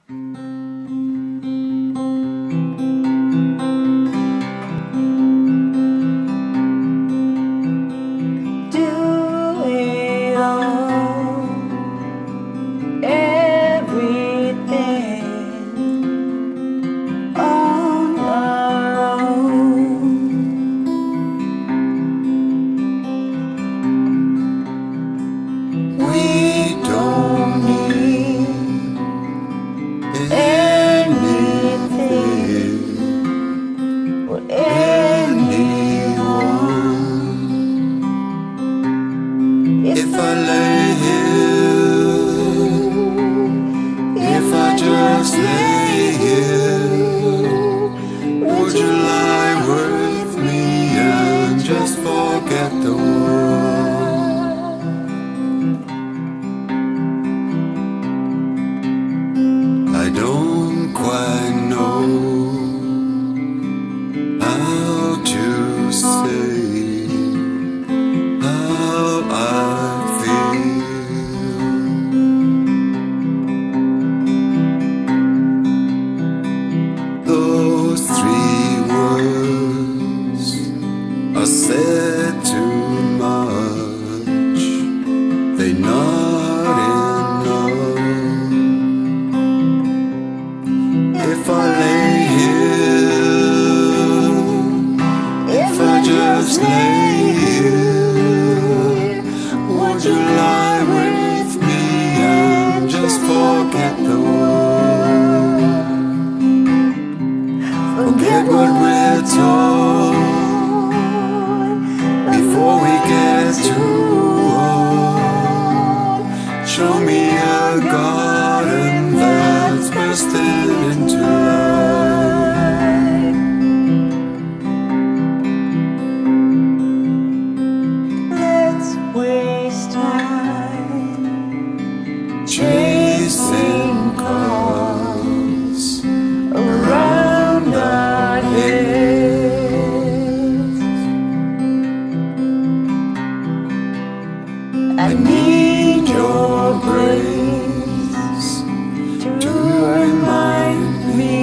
If I lay here, if I just lay here, would you lie with me and just forget the world? I don't quite know how to say said too much, they not enough. If I lay here, if I just lay here, would you lie with me and just forget the world? Forget what we're told before we get too old. Show me a garden that's bursting into life. Let's waste time chasing cars around our heads. I need your grace to remind me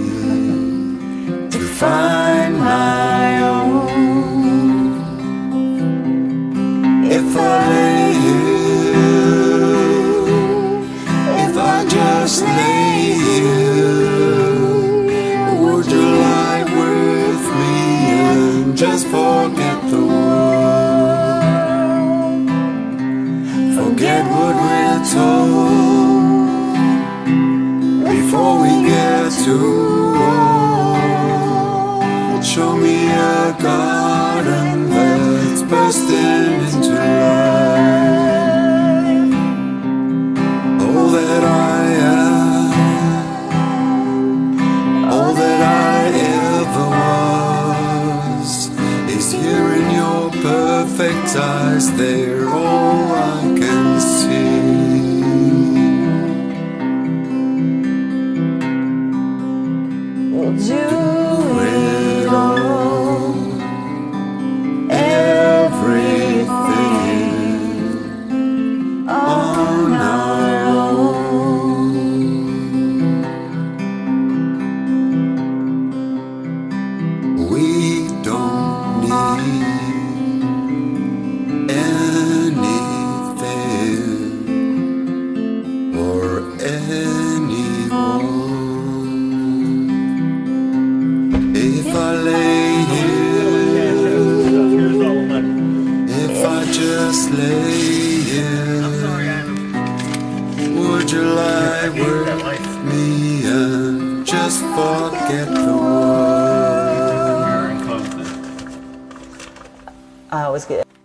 to find my own. If I lay here, if I just lay here, would you lie with me and just forget the world? Forget what we're told before we get too old. Show me a garden that's bursting into life. All that I am, all that I ever was, is here in your perfect eyes. They're all I can see. We'll do it all, everything on our own. We don't need anything or anyone. If I lay here, if I just lay here, would you lie with me and just forget the world? I was good.